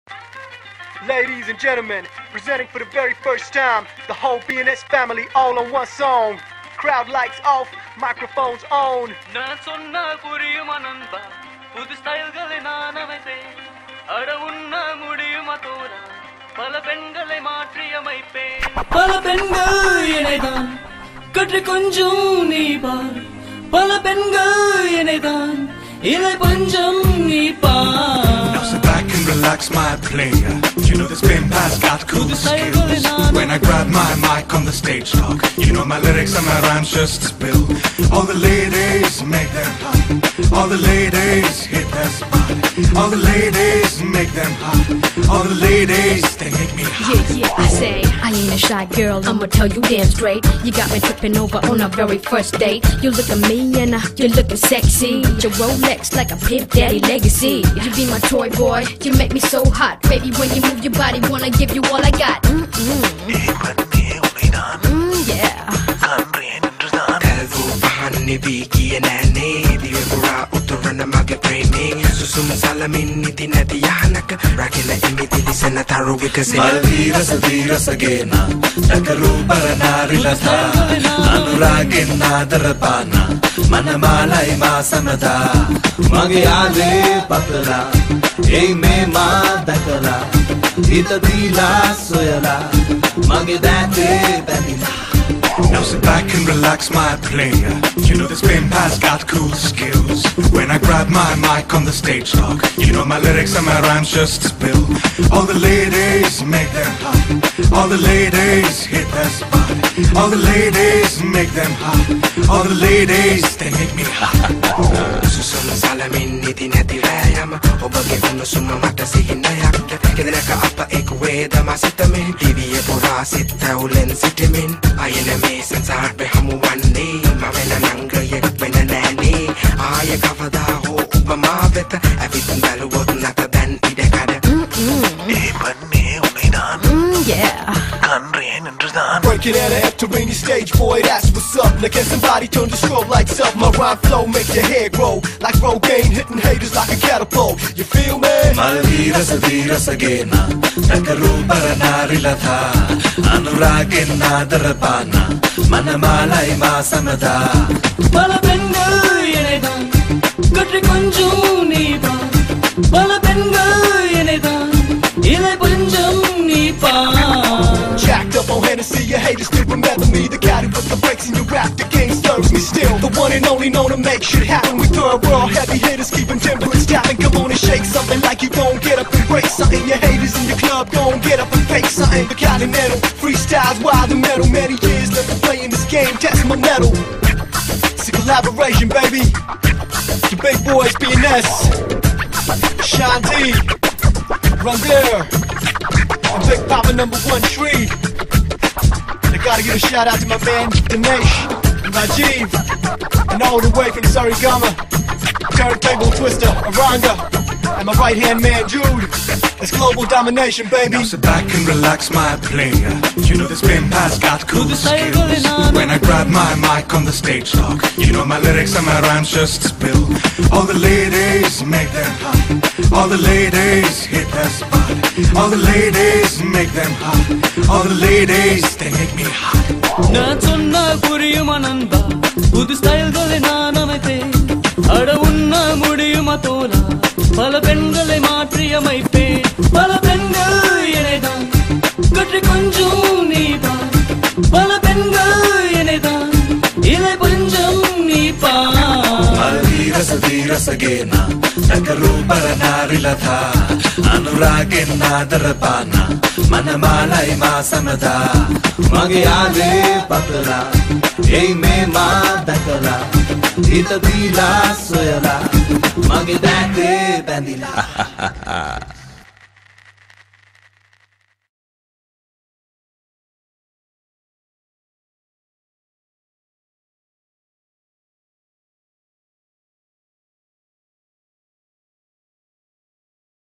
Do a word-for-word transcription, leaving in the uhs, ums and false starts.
Ladies and gentlemen, presenting for the very first time, the whole B N S family all on one song. Crowd lights off, microphones on. நான் சொன்னா புரியுமா நண்பா, புது ஸ்டைல்களை நான் அமைப்பேன். அட உன்னா முடியுமா தோழா, பல பெண்களை மாற்றி அமைப்பேன். பல பெண்கள் என்னைதான் கற்று கொஞ்சம் நீ பார், பல பெண்கள் என்னைதான் இலை பஞ்சம் நீ பார். Now sit back and relax, my player. You know this pimp has got cool skills. When I grab my mic on the stage talk, you know my lyrics and my rhymes just spill. All the ladies make them hot, all the ladies hit their spot. All the ladies make them hot, all the ladies, they make me hot. Yeah, yeah, I say, I ain't a shy girl, I'ma tell you damn straight. You got me tripping over on our very first date. You look at me and uh, you're looking sexy. Your Rolex like a Pimp Daddy legacy. You be my toy boy, you make me so hot. Baby, when you move your body, wanna give you all I got. Mm-mm. Mm, yeah. Malvira Sadira Sagena, Takaru Paranarilata, Anuragin Nadarapana, Manamala Imasanada, Magiale Patala, Eme Madakala, Itadila Soyala, Magidate Banila. Now sit back and relax, my player. You know this pimp has got cool skills. When I grab my mic on the stage talk, you know my lyrics and my rhymes just spill. All the ladies make them hot, all the ladies hit their spot. All the ladies make them hot, all the ladies, they make me hot. Susuma salamin niti nati vayama, obage uno suma mata sihinayak. Kedenaka apa ekweda masitamin, dibiye pura sita ulen sitimin. Ayene me sansar pe hamu wanni, mavena nanga yek bena nani. Aye kavada ho upama veta, everything balu wot nata dan idekada. E panne unidan. Yeah. Breaking out of after rainy stage, boy, that's what's up. Now can somebody turn the strobe lights up? My rhyme flow make your hair grow like Rogaine, hitting haters like a catapult. You feel me? Malvira Sadira Sagena, Takaru Paranarilata, Anuragin Nadarapana, Manamala Imasanada. பல பெண்கள் என்னைதான் கற்று கொஞ்சம் நீ பார், பல பெண்கள் என்னைதான் இலை பஞ்சம் நீ பார். Jacked up on Hennessy, your haters still remember me. The guy who put the brakes in your rap, the game stirs me still. The one and only known to make shit happen. We throw raw heavy hitters, keeping temperance down. Come on and shake something like you gon' get up and break something. Your haters in the club gon' get up and fake something. The continental freestyles wild and metal. Many years left to play in this game, test my metal. It's a collaboration, baby. The big boys, B N S, Sean D, Run There, and Big Papa number one tree. I gotta give a shout out to my man Dinesh and Rajiv, and all the way from Surrey Gummer, Turntable Twister, Aranga, and my right hand man Jude. It's global domination, baby. Now sit back and relax, my player. You know this pimp has got cool skills. When I grab my mic on the stage talk, you know my lyrics and my rhymes just spill. All the ladies make them hot, all the ladies hit their spot. All the ladies make them hot, all the ladies, they make me hot. நான் சொன்னா புரியுமா நண்பா, புது ஸ்டைல்களை நான் அமைப்பேன். அட உன்னா முடியுமா தோழா, பல பெண்களை மாற்றி அமைப்பேன். பல பெண்கள் என்னைதான் கற்று கொஞ்சம் நீ பார், பல பெண்கள் என்னைதான் இலை பஞ்சம் நீ பார். Malvira Sadira Sagena, Takaru Paranarilata, Anuragin Nadarapana, Manamala Imasanada, Magiale Patala, Eme Madakala, Itadila Soyala, Magidate Bandila.